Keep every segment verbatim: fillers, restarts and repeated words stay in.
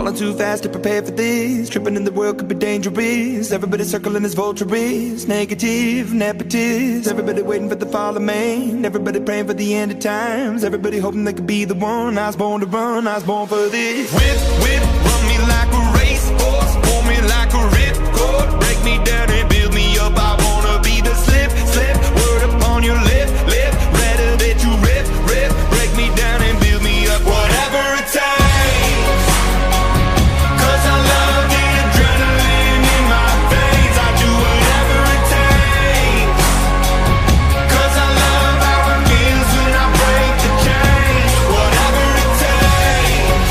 falling too fast to prepare for this. Tripping in the world could be dangerous. Everybody circling as vultures, negative, nepotist. Everybody waiting for the fall of man. Everybody praying for the end of times. Everybody hoping they could be the one. I was born to run, I was born for this. Whip, whip, run me like a racehorse, pull me like a ripcord, break me down and build me up. I wanna be the slip, slip, word upon your lip, lip. Better that you rip, rip, break me down and build me up. Whatever it takes, 'cause I love the adrenaline in my veins. I do whatever it takes, 'cause I love how it feels when I break the chains. Whatever it takes,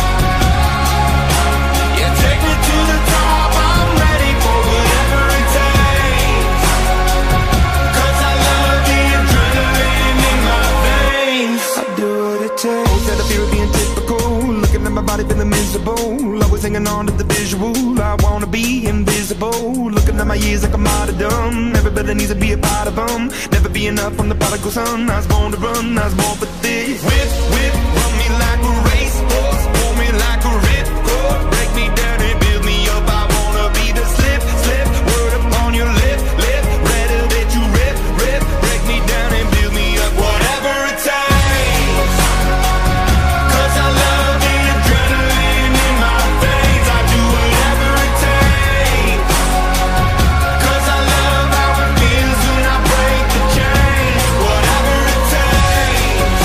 yeah, take me to the top. I'm ready for whatever it takes, 'cause I love the adrenaline in my veins. I do what it takes. Instead of fear of being typical, looking at my body feeling miserable, always hanging on to the visual. I wanna be invisible, looking at my years like a martyrdom. Everybody needs to be a part of them. Never be enough from the prodigal son. I was born to run, I was born for this. Whip, whip, run me like a racehorse, pull me like a ripcord, break me down and build me up. I wanna be the slip, slip, word upon your lip, lip. Better that you rip, rip, break me down and build me up. Whatever it takes, 'cause I love the adrenaline in my veins. I do whatever it takes, 'cause I love how it feels when I break the chains. Whatever it takes,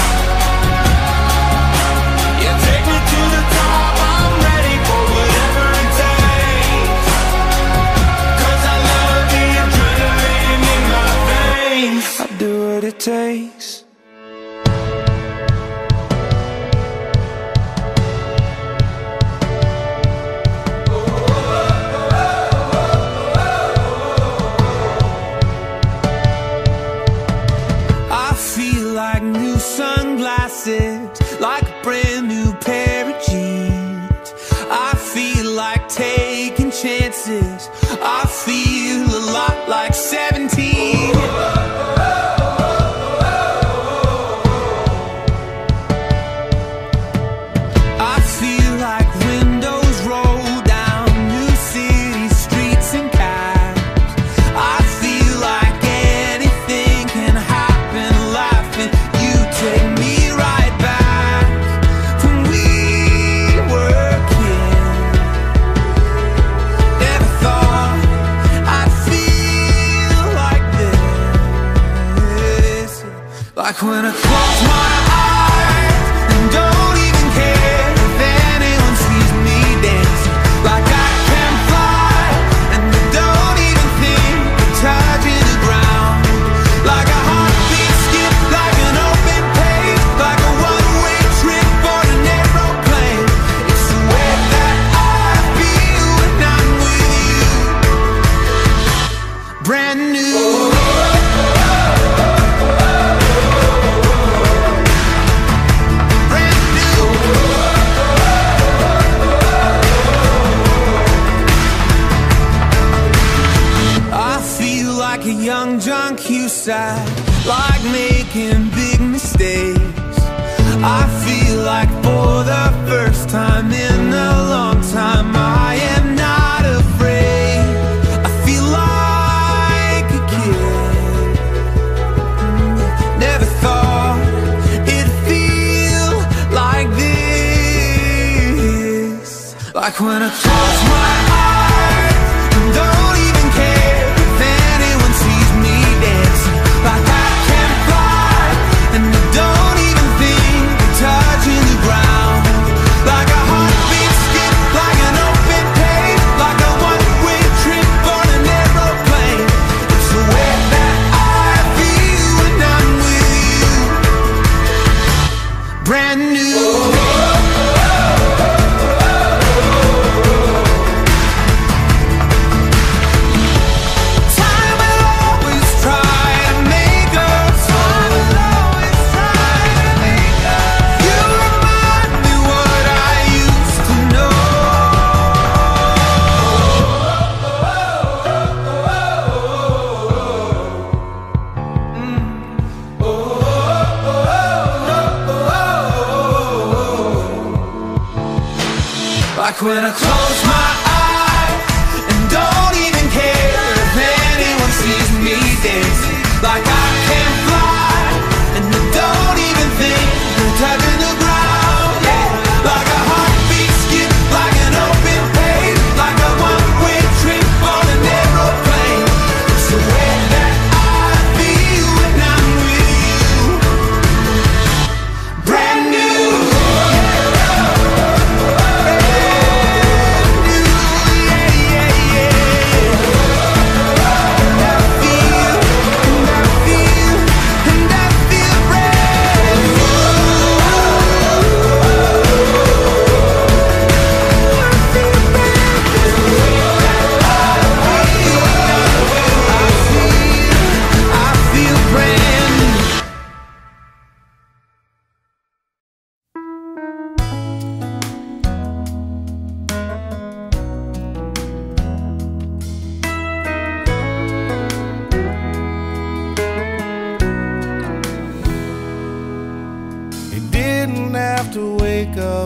yeah, take me to the top. I'm ready for whatever it takes, 'cause I love the adrenaline in my veins. I do what it takes. I feel like new sunglasses, like a brand new pair of jeans. I feel like taking chances. I feel a lot like seventeen. I feel like windows roll down new city streets and cabs. I feel like anything can happen, laughing. You take me right back when we were kids. Never thought I'd feel like this. Like when I close my eyes and don't even care if anyone sees me dancing. Like I can fly and I don't even think of touching the ground. Like a heartbeat skip, like an open page, like a one-way trip on an aeroplane. It's the way that I feel when I'm with you. Brand new. Brand new. I feel like a young John Cusack, like making big mistakes. I feel like for the first time in a long time, I am not afraid. I feel like a kid. Never thought it'd feel like this. Like when I close my eyes and don't even care if anyone sees me dancing. Like I can fly and I don't even think of touching the ground. Like a heartbeat skip, like an open page, like a one-way trip on an aeroplane. It's the way that I feel when I'm with you. Brand new. when I close my eyes and don't even care if anyone sees me dancing. Like I can fly and I don't even think of touching the ground. Yeah, like a heartbeat skip, like an open page, like a one-way trip on an aeroplane. It's the way that I feel when I'm with you. Brand new. To wake up,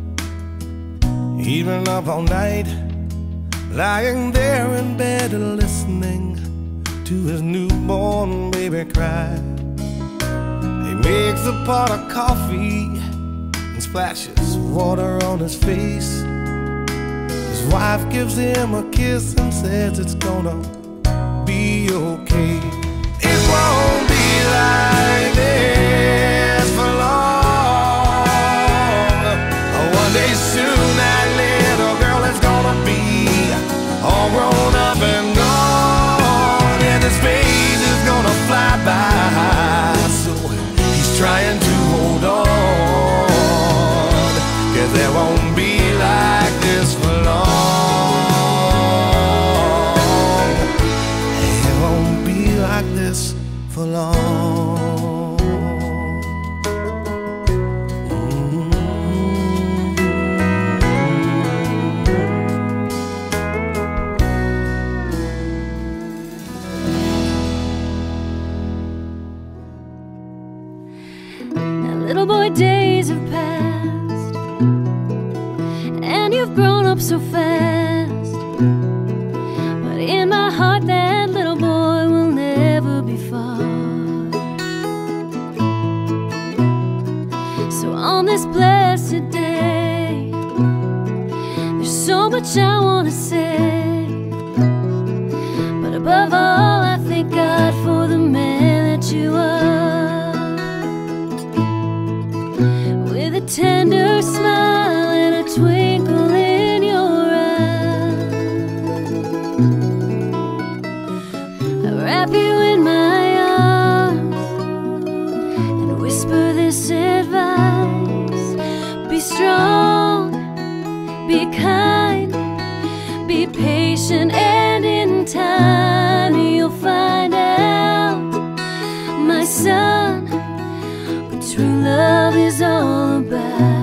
even up all night, lying there in bed and listening to his newborn baby cry. He makes a pot of coffee and splashes water on his face. His wife gives him a kiss and says it's gonna be okay. It won't be like this for long. Soon that little girl is gonna be all grown up and gone, and his face is gonna fly by. So he's trying to hold on, 'cause it won't be like this for long. It won't be like this for long. Little boy, days have passed, and you've grown up so fast. But in my heart, that little boy will never be far. So on this blessed day, there's so much I want to say. But above all, I thank God for the man that you are. A tender smile and a twinkle in your eye, I wrap you in my arms and whisper this advice: be strong, be kind, be patient, and in time you'll find out, my son, what true love is all about.